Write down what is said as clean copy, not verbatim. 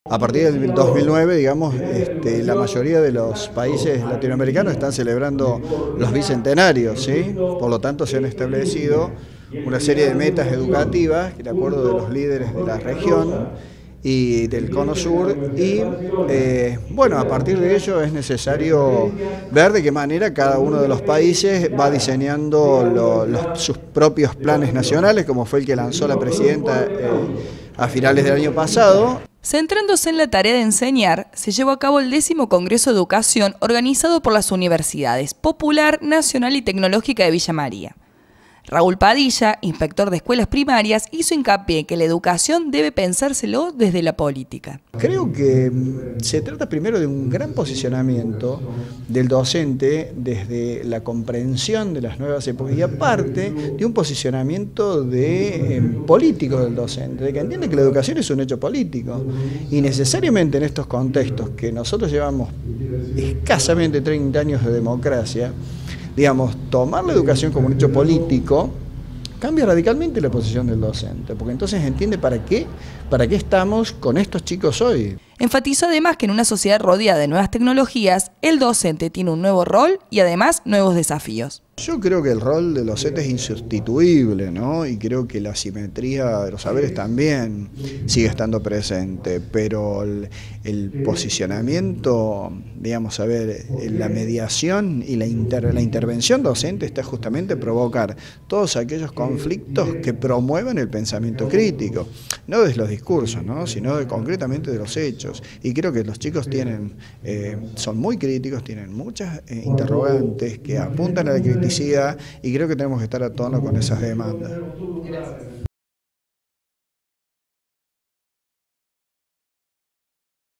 A partir del 2009, digamos, la mayoría de los países latinoamericanos están celebrando los bicentenarios, ¿sí? Por lo tanto, se han establecido una serie de metas educativas, de acuerdo de los líderes de la región y del Cono Sur, y bueno, a partir de ello es necesario ver de qué manera cada uno de los países va diseñando sus propios planes nacionales, como fue el que lanzó la presidenta a finales del año pasado. Centrándose en la tarea de enseñar, se llevó a cabo el 10º Congreso de Educación organizado por las Universidades Popular, Nacional y Tecnológica de Villa María. Raúl Padilla, inspector de escuelas primarias, hizo hincapié en que la educación debe pensárselo desde la política. Creo que se trata primero de un gran posicionamiento del docente desde la comprensión de las nuevas épocas y aparte de un posicionamiento político del docente, de que entiende que la educación es un hecho político y necesariamente en estos contextos que nosotros llevamos escasamente 30 años de democracia, digamos, tomar la educación como un hecho político cambia radicalmente la posición del docente, porque entonces entiende para qué estamos con estos chicos hoy. Enfatizó además que en una sociedad rodeada de nuevas tecnologías, el docente tiene un nuevo rol y además nuevos desafíos. Yo creo que el rol del docente es insustituible, ¿no? Y creo que la simetría de los saberes también sigue estando presente, pero el posicionamiento, digamos, a ver, la mediación y la intervención docente está justamente provocar todos aquellos conflictos que promuevan el pensamiento crítico, no desde los discursos, ¿no? Sino concretamente de los hechos. Y creo que los chicos son muy críticos, tienen muchas interrogantes que apuntan a la criticidad y creo que tenemos que estar a tono con esas demandas.